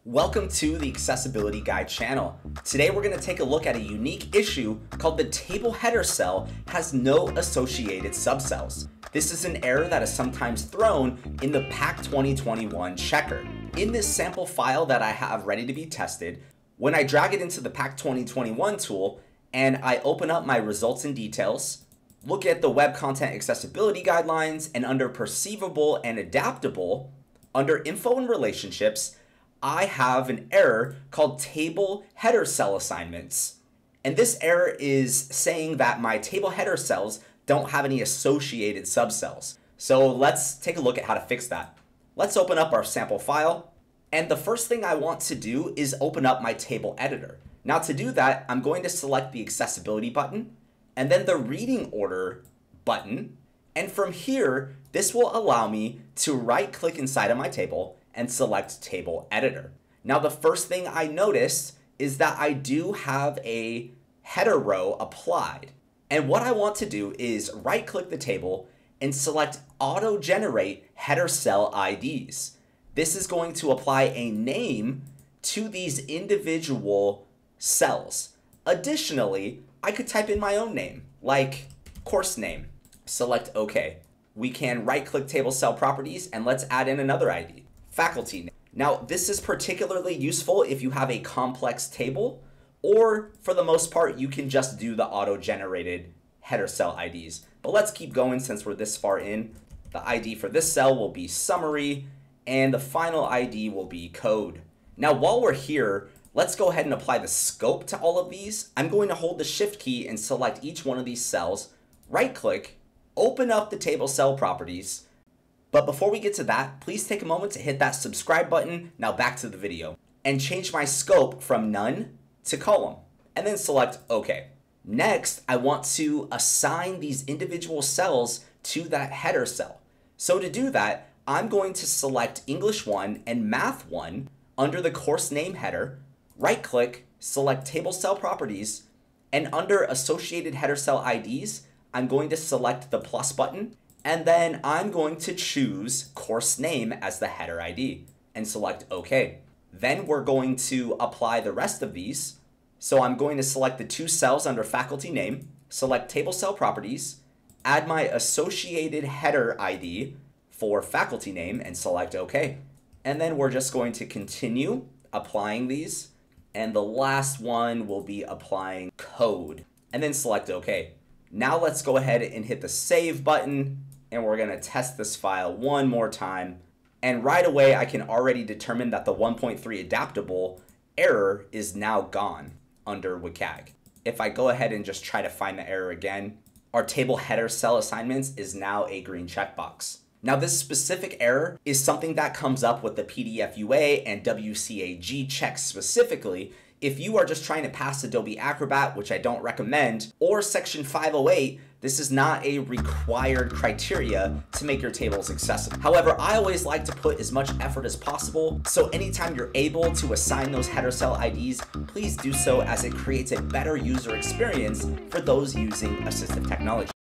Welcome to the Accessibility Guide channel. Today we're going to take a look at a unique issue called the table header cell has no associated subcells. This is an error that is sometimes thrown in the PAC 2021 checker. In this sample file that I have ready to be tested, when I drag it into the PAC 2021 tool and I open up my results and details, look at the Web Content Accessibility Guidelines, and under Perceivable and Adaptable, under Info and Relationships, I have an error called Table Header Cell Assignments. And this error is saying that my table header cells don't have any associated subcells. So let's take a look at how to fix that. Let's open up our sample file. And the first thing I want to do is open up my table editor. Now to do that, I'm going to select the Accessibility button and then the Reading Order button. And from here, this will allow me to right-click inside of my table and select Table Editor. Now the first thing I noticed is that I do have a header row applied. And what I want to do is right-click the table and select Auto Generate Header Cell IDs. This is going to apply a name to these individual cells. Additionally, I could type in my own name, like course name. Select OK. We can right-click Table Cell Properties and let's add in another ID. Faculty name. Now, this is particularly useful if you have a complex table, or for the most part, you can just do the auto-generated header cell IDs. But let's keep going since we're this far in. The ID for this cell will be summary, and the final ID will be code. Now, while we're here, let's go ahead and apply the scope to all of these. I'm going to hold the Shift key and select each one of these cells, right-click, open up the table cell properties. But before we get to that, please take a moment to hit that subscribe button. Now back to the video, and change my scope from none to column, and then select OK. Next, I want to assign these individual cells to that header cell. So to do that, I'm going to select English 1 and Math 1 under the course name header, right-click, select Table Cell Properties, and under Associated Header Cell IDs, I'm going to select the plus button, and then I'm going to choose course name as the header ID and select OK. Then we're going to apply the rest of these. So I'm going to select the two cells under faculty name, select table cell properties, add my associated header ID for faculty name and select OK. And then we're just going to continue applying these. And the last one will be applying code and then select OK. Now let's go ahead and hit the save button, and we're going to test this file one more time. And right away, I can already determine that the 1.3 adaptable error is now gone under WCAG. If I go ahead and just try to find the error again, our table header cell assignments is now a green checkbox. Now this specific error is something that comes up with the PDF UA and WCAG checks specifically. If you are just trying to pass Adobe Acrobat, which I don't recommend, or Section 508, this is not a required criteria to make your tables accessible. However, I always like to put as much effort as possible, so anytime you're able to assign those header cell IDs, please do so, as it creates a better user experience for those using assistive technology.